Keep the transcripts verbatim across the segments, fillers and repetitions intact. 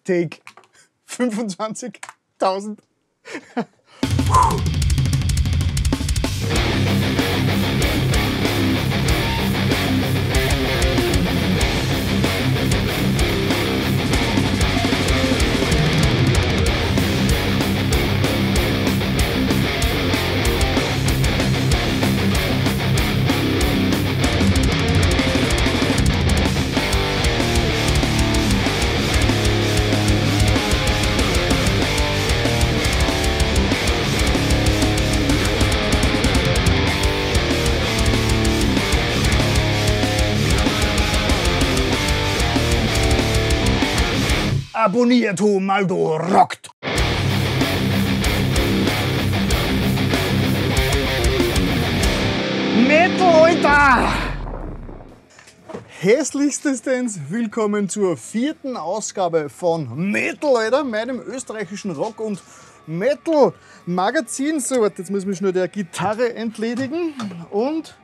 Take fünfundzwanzigtausend. Abonniert, Maldo rockt! Metal, Alter! Hässlichstens willkommen zur vierten Ausgabe von Metal, Alter, meinem österreichischen Rock- und Metal-Magazin. So, warte, jetzt muss ich mich nur der Gitarre entledigen und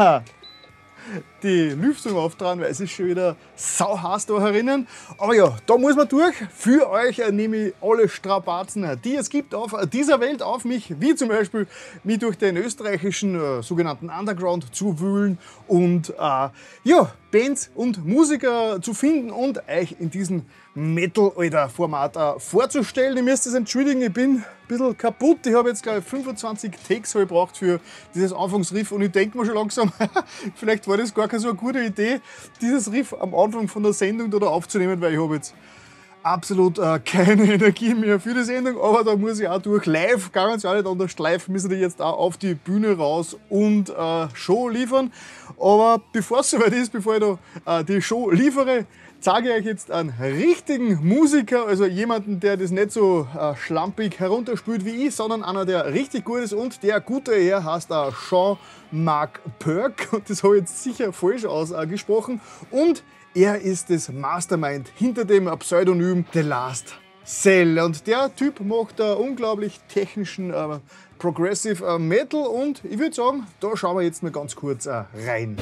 die Lüftung auftragen, weil es ist schon wieder sauheiß da herinnen. Aber ja, da muss man durch. Für euch nehme ich alle Strapazen, die es gibt auf dieser Welt, auf mich, wie zum Beispiel mich durch den österreichischen äh, sogenannten Underground zu wühlen und äh, ja, Bands und Musiker zu finden und euch in diesem Metal-Alter-Format äh, vorzustellen. Ihr müsst es entschuldigen, ich bin ein bisschen kaputt. Ich habe jetzt, glaube ich, fünfundzwanzig Takes gebraucht für dieses Anfangsriff und ich denke mir schon langsam, vielleicht war das gar keine so eine gute Idee, dieses Riff am Anfang von der Sendung da aufzunehmen, weil ich habe jetzt absolut äh, keine Energie mehr für die Sendung, aber da muss ich auch durch. Live kann man es ja nicht anders. Live müssen die jetzt auch auf die Bühne raus und äh, Show liefern. Aber bevor es soweit ist, bevor ich da äh, die Show liefere, zeige ich euch jetzt einen richtigen Musiker, also jemanden, der das nicht so äh, schlampig herunterspielt wie ich, sondern einer, der richtig gut ist, und der gute Herr heißt äh, Jean-Marc Purk, und das habe ich jetzt sicher falsch ausgesprochen, und er ist das Mastermind hinter dem Pseudonym The Last Cell, und der Typ macht äh, unglaublich technischen äh, Progressive äh, Metal, und ich würde sagen, da schauen wir jetzt mal ganz kurz äh, rein.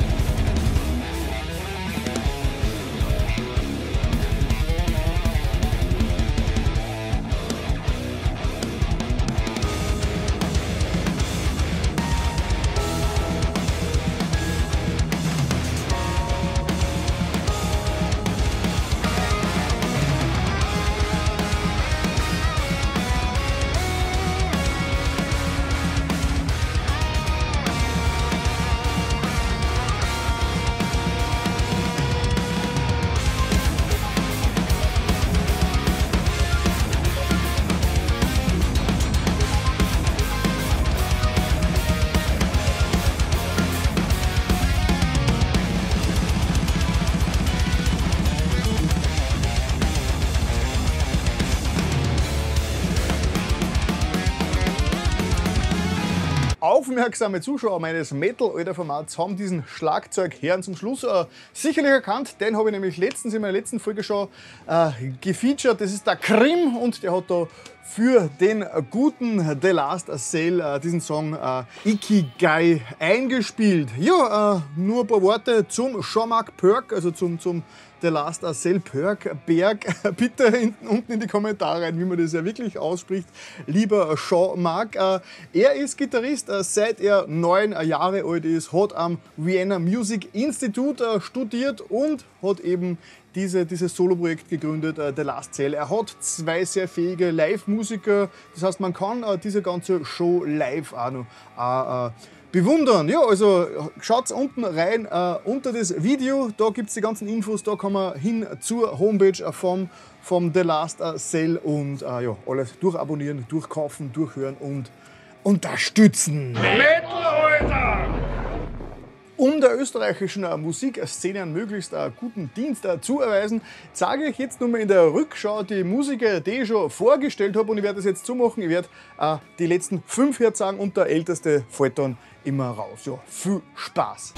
Aufmerksame Zuschauer meines Metal-Alter-Formats haben diesen Schlagzeugherrn zum Schluss äh, sicherlich erkannt. Den habe ich nämlich letztens in meiner letzten Folge schon äh, gefeatured. Das ist der Krim, und der hat da für den guten The Last Cell äh, diesen Song äh, Ikigai eingespielt. Ja, äh, nur ein paar Worte zum Jean-Marc Purk, also zum, zum The Last Cell Purk Berg. Bitte hinten unten in die Kommentare rein, wie man das ja wirklich ausspricht, lieber Jean-Marc. Äh, er ist Gitarrist, äh, seit er neun Jahre alt ist, hat am Vienna Music Institute äh, studiert und hat eben diese, dieses Solo-Projekt gegründet, äh, The Last Cell. Er hat zwei sehr fähige Live-Musiker, das heißt, man kann äh, diese ganze Show live auch noch äh, äh, bewundern. Ja, also schaut unten rein äh, unter das Video, da gibt es die ganzen Infos, da kann man hin zur Homepage vom, vom The Last Cell und äh, ja, alles durchabonnieren, durchkaufen, durchhören und unterstützen. Metal, Alter! Um der österreichischen Musikszene einen möglichst guten Dienst zu erweisen, zeige ich jetzt nochmal in der Rückschau die Musiker, die ich schon vorgestellt habe, und ich werde das jetzt so machen, ich werde äh, die letzten fünf jetzt sagen und der älteste fällt dann immer raus. Ja, viel Spaß!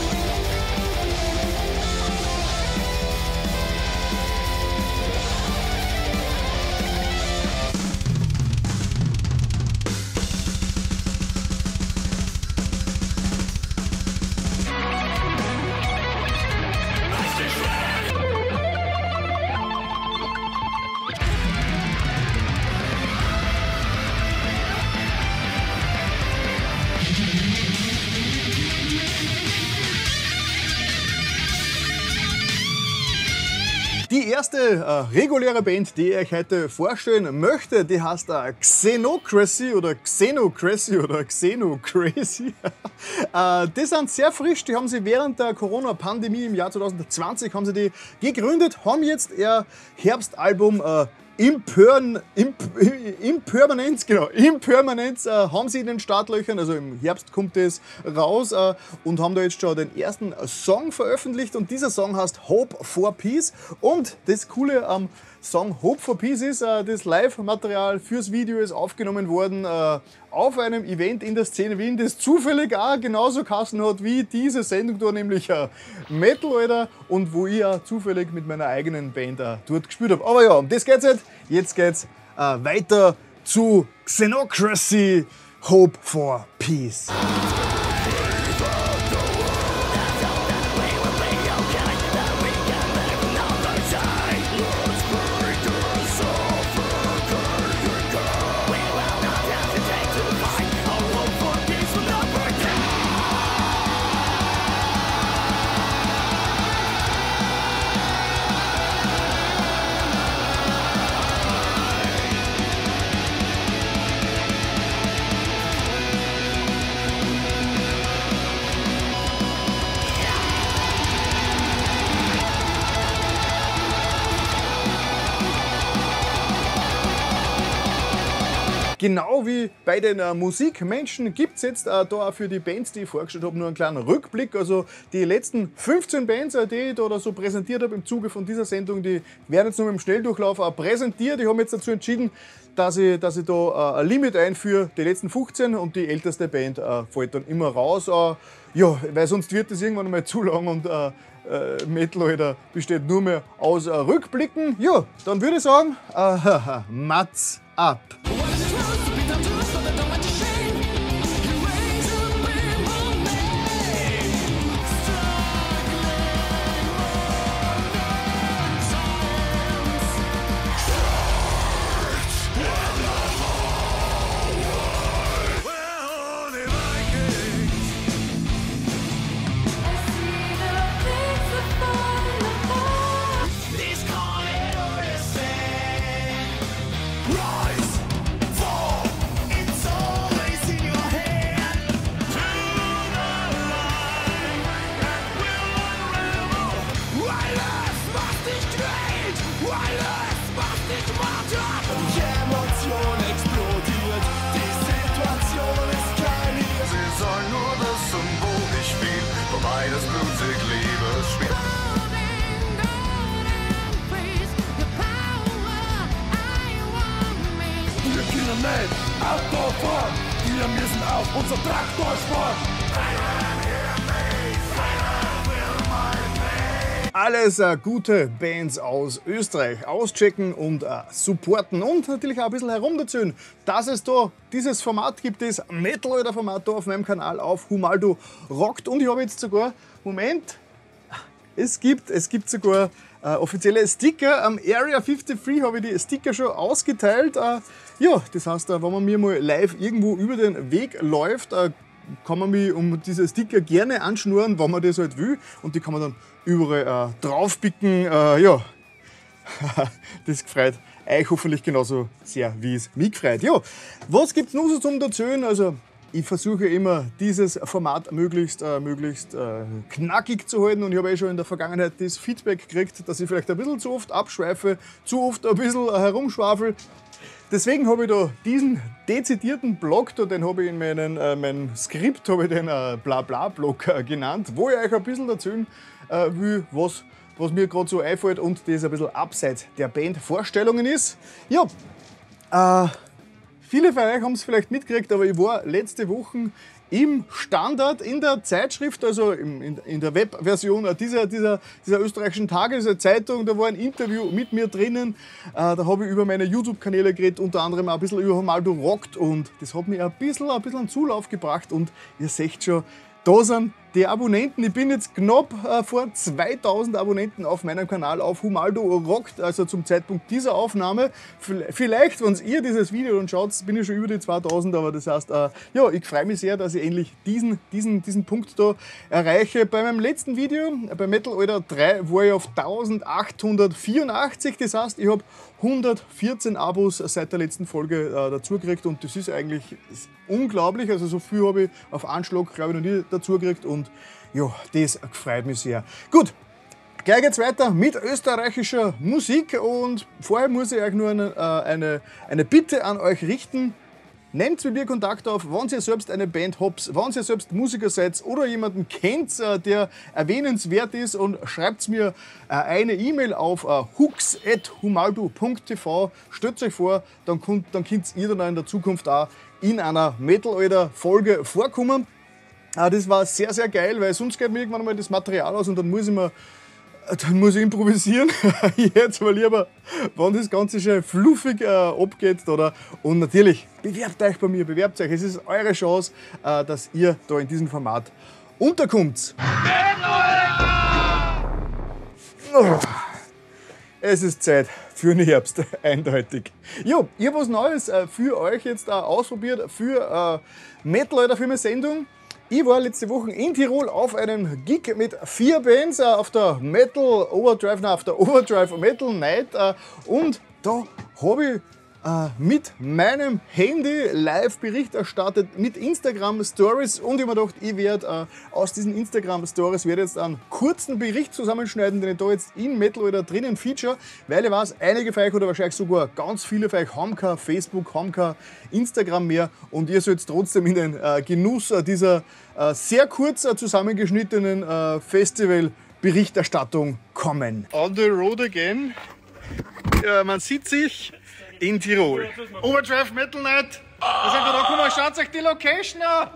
Die erste äh, reguläre Band, die ich euch heute vorstellen möchte, die heißt äh, Xenocracy oder Xenocracy oder Xenocrazy. äh, die sind sehr frisch, die haben sie während der Corona-Pandemie im Jahr zwanzig zwanzig haben sie die gegründet, haben jetzt ihr Herbstalbum äh, Imper Imp Impermanence, genau, Impermanence äh, haben sie in den Startlöchern, also im Herbst kommt es raus äh, und haben da jetzt schon den ersten Song veröffentlicht und dieser Song heißt Hope for Peace und das Coole am Song Hope for Peace ist, äh, das Live-Material fürs Video ist aufgenommen worden äh, auf einem Event in der Szene Wien, das zufällig auch genauso geheißen hat wie diese Sendung da, nämlich äh, Metal, Alter, und wo ich auch zufällig mit meiner eigenen Band äh, dort gespielt habe. Aber ja, um das geht's nicht. Jetzt geht's äh, weiter zu Xenocracy, Hope for Peace. Genau wie bei den äh, Musikmenschen gibt es jetzt äh, da für die Bands, die ich vorgestellt habe, nur einen kleinen Rückblick. Also die letzten fünfzehn Bands, äh, die ich da, da so präsentiert habe im Zuge von dieser Sendung, die werden jetzt nur im Schnelldurchlauf äh, präsentiert. Ich habe mich jetzt dazu entschieden, dass ich, dass ich da äh, ein Limit einführe, die letzten fünfzehn, und die älteste Band äh, fällt dann immer raus. Äh, ja, weil sonst wird das irgendwann mal zu lang und äh, äh, Metal Alter, besteht nur mehr aus äh, Rückblicken. Ja, dann würde ich sagen, äh, Mats ab! Autofahren, wir müssen auf unser Traktorsport. Alles äh, gute Bands aus Österreich auschecken und äh, supporten und natürlich auch ein bisschen herumdazählen, dass es da dieses Format gibt, das Metal Alter Format da auf meinem Kanal auf Humaldo rockt. Und ich habe jetzt sogar, Moment, es gibt, es gibt sogar äh, offizielle Sticker. Am Area fünfundfünfzig habe ich die Sticker schon ausgeteilt. Äh, ja, das heißt, äh, wenn man mir mal live irgendwo über den Weg läuft, äh, kann man mich um diese Sticker gerne anschnurren, wenn man das halt will. Und die kann man dann überall äh, draufpicken. Äh, ja, das gefreut euch hoffentlich genauso sehr, wie es mich gefreut. Ja, was gibt es noch so zum Erzählen? Also, ich versuche immer, dieses Format möglichst, äh, möglichst äh, knackig zu halten. Und ich habe eh schon in der Vergangenheit das Feedback gekriegt, dass ich vielleicht ein bisschen zu oft abschweife, zu oft ein bisschen äh, herumschwafel. Deswegen habe ich da diesen dezidierten Blog, da, den habe ich in meinen, äh, mein Skript habe ich den äh, Blabla-Blog äh, genannt, wo ich euch ein bisschen erzählen äh, will, was, was mir gerade so einfällt und das ein bisschen abseits der Bandvorstellungen ist. Ja, äh, viele von euch haben es vielleicht mitgekriegt, aber ich war letzte Woche im Standard, in der Zeitschrift, also in, in der Webversion dieser, dieser, dieser österreichischen Tageszeitung, da war ein Interview mit mir drinnen. Äh, da habe ich über meine YouTube-Kanäle geredet, unter anderem auch ein bisschen über Humaldo rockt, und das hat mich ein bisschen, ein bisschen einen Zulauf gebracht, und ihr seht schon, da sind die Abonnenten. Ich bin jetzt knapp äh, vor zweitausend Abonnenten auf meinem Kanal auf Humaldo Rockt, also zum Zeitpunkt dieser Aufnahme. Vielleicht, wenn ihr dieses Video dann schaut, bin ich schon über die zweitausend, aber das heißt, äh, ja, ich freue mich sehr, dass ich endlich diesen, diesen, diesen Punkt da erreiche. Bei meinem letzten Video, bei Metal Alter drei, war ich auf eintausendachthundertvierundachtzig, das heißt, ich habe hundertvierzehn Abos seit der letzten Folge äh, dazu gekriegt und das ist eigentlich unglaublich, also so viel habe ich auf Anschlag, glaube ich, noch nie dazu gekriegt und ja, das freut mich sehr. Gut, gleich geht's weiter mit österreichischer Musik und vorher muss ich euch nur eine, eine, eine Bitte an euch richten. Nehmt mit mir Kontakt auf, wenn ihr selbst eine Band habt, wenn ihr selbst Musiker seid oder jemanden kennt, der erwähnenswert ist und schreibt mir eine E-Mail auf hooks at humaldo punkt t v. Stellt euch vor, dann könnt, dann könnt ihr dann in der Zukunft auch in einer Metal Alter Folge vorkommen. Das war sehr, sehr geil, weil sonst geht mir irgendwann mal das Material aus und dann muss ich mir Dann muss ich improvisieren. Ich hätte es aber lieber, wenn das Ganze schon fluffig äh, abgeht. Oder? Und natürlich, bewerbt euch bei mir, bewerbt euch. Es ist eure Chance, äh, dass ihr da in diesem Format unterkommt. Oh. Es ist Zeit für den Herbst, eindeutig. Jo, ich habe was Neues äh, für euch jetzt äh, ausprobiert, für äh, Metal Alter, für meine Sendung. Ich war letzte Woche in Tirol auf einem Gig mit vier Bands äh, auf der Metal Overdrive, nein, auf der Overdrive Metal Night äh, und da habe ich äh, mit meinem Handy live Bericht erstattet mit Instagram Stories und ich habe mir gedacht, ich werde äh, aus diesen Instagram Stories werde jetzt einen kurzen Bericht zusammenschneiden, den ich da jetzt in Metal Alter drinnen feature, weil ich weiß, einige von euch oder wahrscheinlich sogar ganz viele von euch haben kein Facebook, haben kein Instagram mehr und ihr sollt trotzdem in den äh, Genuss äh, dieser äh, sehr kurz äh, zusammengeschnittenen äh, Festival-Berichterstattung kommen. On the road again. Äh, man sieht sich in Tirol. Overdrive Metal Night. Da sind wir da gekommen, schaut euch die Location an.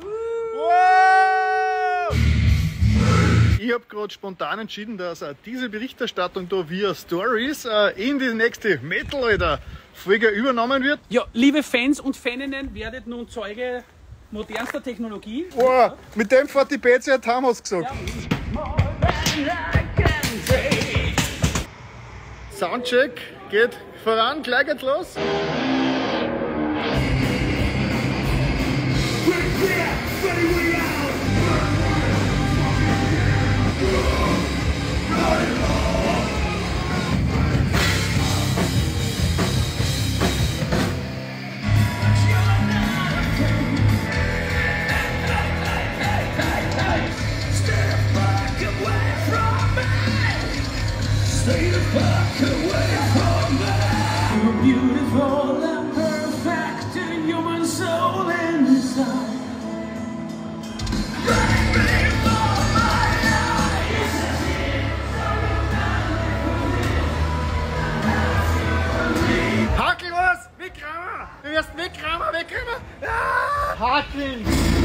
Wow! Ich habe gerade spontan entschieden, dass äh, diese Berichterstattung da via Stories äh, in die nächste Metal Alter Folge übernommen wird. Ja, liebe Fans und Faninnen, werdet nun Zeuge modernster Technologie. Wow, mit dem fährt die B Z heim, hast du gesagt. Ja. Soundcheck geht voran, gleich geht's los. Stay the fuck away from me. You're beautiful and perfect, a human soul inside. Break me for my eyes. Hakel was! Wegrammer! Du wirst wegrammer, wegrammer! Ah! Hakeln!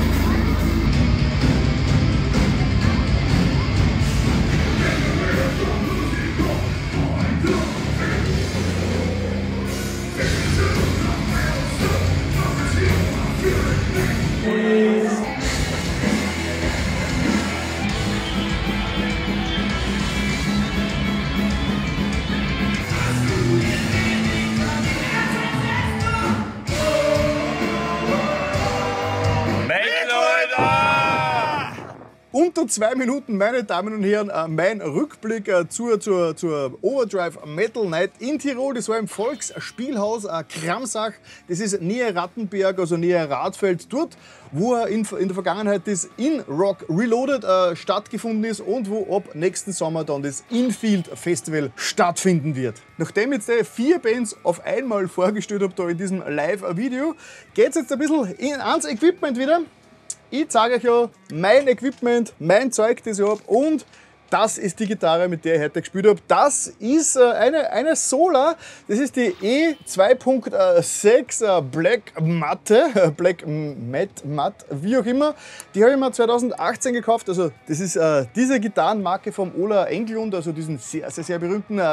Unter zwei Minuten, meine Damen und Herren, äh, mein Rückblick äh, zur, zur, zur Overdrive Metal Night in Tirol. Das war im Volksspielhaus äh, Kramsach. Das ist näher Rattenberg, also näher Radfeld, dort, wo in, in der Vergangenheit das In Rock Reloaded äh, stattgefunden ist und wo ab nächsten Sommer dann das Infield Festival stattfinden wird. Nachdem ich jetzt äh, vier Bands auf einmal vorgestellt habe da in diesem Live-Video, geht es jetzt ein bisschen in, ans Equipment wieder. Ich zeige euch ja mein Equipment, mein Zeug, das ich habe und das ist die Gitarre, mit der ich heute gespielt habe. Das ist eine, eine Solar, das ist die E zwei Punkt sechs Black Matte, Black Matte, Matte, wie auch immer. Die habe ich mir zweitausendachtzehn gekauft, also das ist äh, diese Gitarrenmarke vom Ola Englund, also diesen sehr, sehr, sehr berühmten ähm,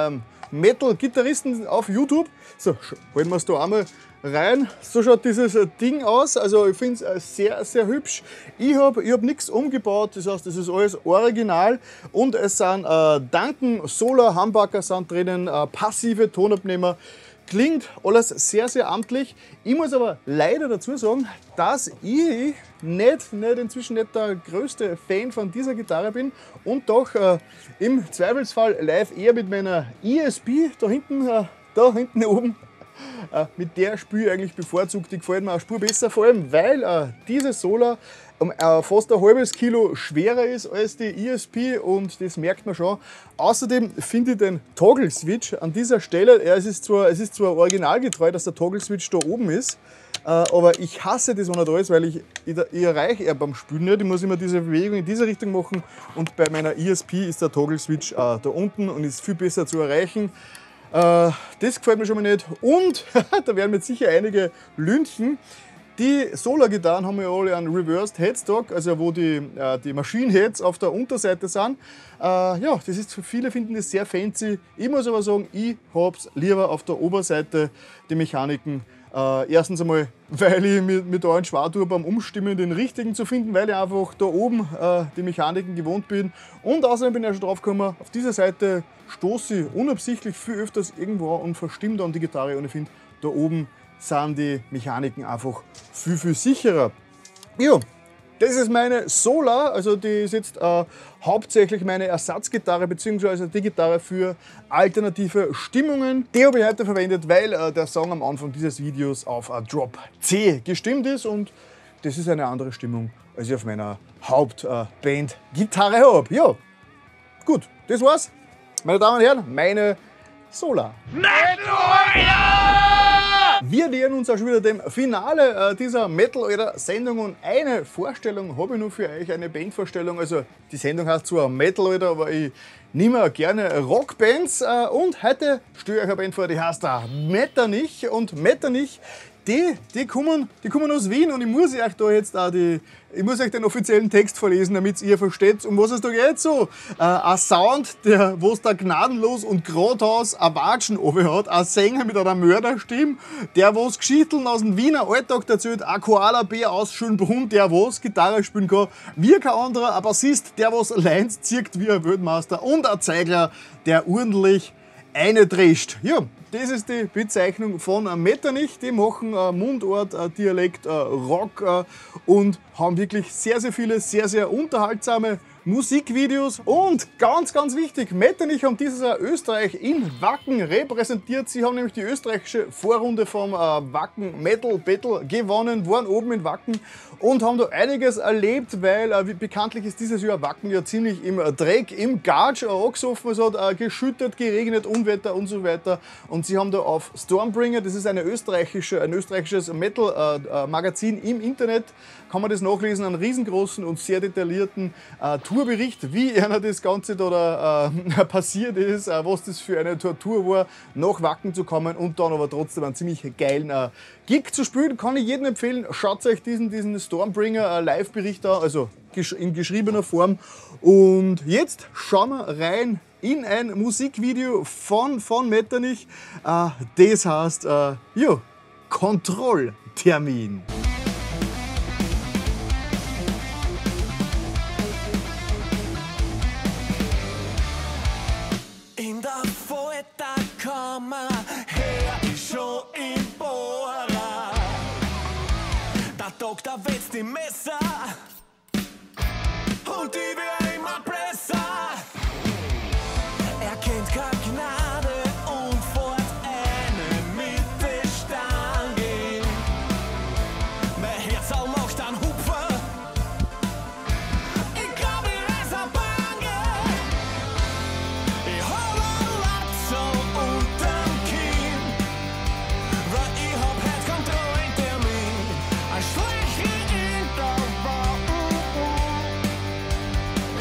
Metal-Gitarristen auf YouTube. So, holen wir es da einmal rein. So schaut dieses Ding aus. Also ich finde es sehr, sehr hübsch. Ich habe ich hab nichts umgebaut, das heißt, das ist alles original. Und es sind äh, Duncan Solar Humbucker sind drinnen, äh, passive Tonabnehmer. Klingt alles sehr, sehr amtlich. Ich muss aber leider dazu sagen, dass ich nicht, nicht inzwischen nicht der größte Fan von dieser Gitarre bin und doch äh, im Zweifelsfall live eher mit meiner E S P da hinten, äh, da hinten oben, äh, mit der spiele ich eigentlich bevorzugt. Die gefällt mir eine Spur besser, vor allem weil äh, diese Solar um äh, fast ein halbes Kilo schwerer ist als die E S P und das merkt man schon. Außerdem finde ich den Toggle Switch an dieser Stelle, ja, es, ist zwar, es ist zwar originalgetreu, dass der Toggle Switch da oben ist, äh, aber ich hasse das ohne alles, weil ich, ich, ich erreiche er beim Spülen nicht. Ich muss immer diese Bewegung in diese Richtung machen und bei meiner E S P ist der Toggle Switch äh, da unten und ist viel besser zu erreichen. Äh, das gefällt mir schon mal nicht und da werden mir sicher einige lünchen. Die Solar-Gitarren haben ja alle einen Reversed Headstock, also wo die, äh, die Machine-Heads auf der Unterseite sind. Äh, ja, das ist für viele finden das sehr fancy. Ich muss aber sagen, ich habe es lieber auf der Oberseite, die Mechaniken. Äh, erstens einmal, weil ich mir, mir da einen schwer tue beim Umstimmen, den richtigen zu finden, weil ich einfach da oben äh, die Mechaniken gewohnt bin. Und außerdem bin ich ja schon drauf gekommen, auf dieser Seite stoße ich unabsichtlich viel öfters irgendwo und verstimme dann die Gitarre und ich finde, da oben sind die Mechaniken einfach viel, viel sicherer. Ja, das ist meine Solar, also die ist jetzt äh, hauptsächlich meine Ersatzgitarre bzw. die Gitarre für alternative Stimmungen. Die habe ich heute verwendet, weil äh, der Song am Anfang dieses Videos auf äh, Drop C gestimmt ist und das ist eine andere Stimmung, als ich auf meiner Hauptband-Gitarre äh, habe. Ja, gut, das war's. Meine Damen und Herren, meine Solar. Wir nähern uns auch schon wieder dem Finale dieser Metal-Alter-Sendung und eine Vorstellung habe ich noch für euch, eine Bandvorstellung. Also die Sendung heißt zwar Metal-Alter, aber ich nehme auch gerne Rockbands und heute stelle ich euch eine Band vor, die heißt Metternich und Metternich, die, die, kommen, die kommen aus Wien und ich muss euch da jetzt auch die Ich muss euch den offiziellen Text vorlesen, damit ihr versteht, um was es da geht. So, äh, ein Sound, der, wo es da gnadenlos und geradeaus ein Watschen hat, ein Sänger mit einer Mörderstimme, der was Geschichten aus dem Wiener Alltag erzählt, ein Koala-Bär aus Schönbrunn, der was Gitarre spielen kann, wie kein anderer, ein Bassist, der was Lines zirkt wie ein Weltmeister und ein Zeigler, der ordentlich eine drescht. Ja, das ist die Bezeichnung von Metternich. Die machen äh, Mundart, äh, Dialekt, äh, Rock äh, und haben wirklich sehr, sehr viele, sehr, sehr unterhaltsame Musikvideos. Und ganz, ganz wichtig, Metternich haben dieses Jahr Österreich in Wacken repräsentiert. Sie haben nämlich die österreichische Vorrunde vom äh, Wacken Metal Battle gewonnen, waren oben in Wacken und haben da einiges erlebt, weil äh, bekanntlich ist dieses Jahr Wacken ja ziemlich im Dreck, im Gatsch äh, angesoffen. Es hat äh, geschüttet, geregnet, Unwetter und so weiter. Und sie haben da auf Stormbringer, das ist eine österreichische, ein österreichisches Metal-Magazin äh, im Internet, kann man das nachlesen, einen riesengroßen und sehr detaillierten äh, Tourbericht, wie einer das Ganze da äh, passiert ist, äh, was das für eine Tortur war, nach Wacken zu kommen und dann aber trotzdem einen ziemlich geilen äh, Gig zu spielen. Kann ich jedem empfehlen, schaut euch diesen, diesen Stormbringer äh, Live-Bericht an, also gesch in geschriebener Form. Und jetzt schauen wir rein in ein Musikvideo von, von Metternich. Äh, das heißt, äh, ja, Kontrolltermin. In der Folterkammer her ich schon im Bohrer. Der Doktor wetzt die Messer und die wird immer besser. Er kennt keine Gnade und fährt eine mit der Stange. Mein Herz auch macht einen Hupfer. Ich glaub, ich reiß eine Bange. Ich hab ein Latzo unterm Kinn, weil ich hab heute Kontrolltermin. Ein Schleichen in der Woche.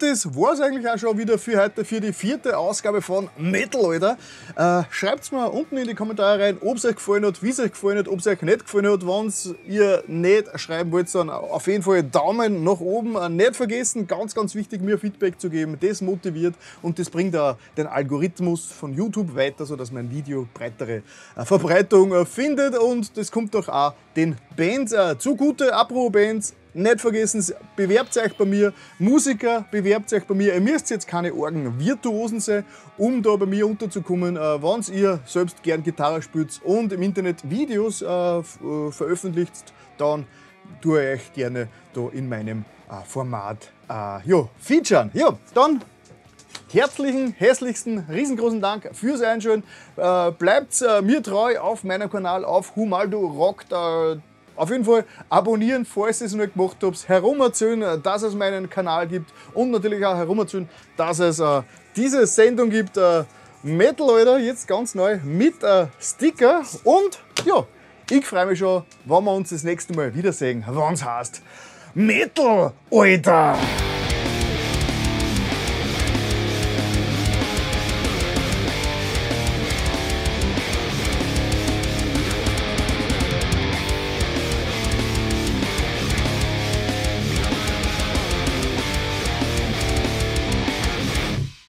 Und das war es eigentlich auch schon wieder für heute, für die vierte Ausgabe von Metal, Alter. Äh, Schreibt mir unten in die Kommentare rein, ob es euch gefallen hat, wie es euch gefallen hat, ob es euch nicht gefallen hat. Wenn ihr nicht schreiben wollt, dann auf jeden Fall Daumen nach oben. Äh, nicht vergessen, ganz, ganz wichtig, mir Feedback zu geben. Das motiviert und das bringt auch den Algorithmus von YouTube weiter, sodass mein Video breitere äh, Verbreitung äh, findet. Und das kommt doch auch den Bands äh, zugute. Apropos Bands, nicht vergessen, bewerbt euch bei mir. Musiker, bewerbt euch bei mir. Ihr müsst jetzt keine Orgen-Virtuosen sein, um da bei mir unterzukommen. Äh, wenn ihr selbst gern Gitarre spielt und im Internet Videos äh, veröffentlicht, dann tue ich euch gerne da in meinem äh, Format äh, ja, featuren. Ja, dann herzlichen, hässlichsten, riesengroßen Dank fürs Einschalten. Äh, bleibt äh, mir treu auf meinem Kanal, auf Humaldo Rockt. Äh, auf jeden Fall abonnieren, falls ihr es noch nicht gemacht habt. Herumerzählen, dass es meinen Kanal gibt. Und natürlich auch herumerzählen, dass es äh, diese Sendung gibt. Äh, Metal, Alter, jetzt ganz neu mit äh, Sticker. Und ja, ich freue mich schon, wenn wir uns das nächste Mal wiedersehen, wenn es heißt Metal, Alter!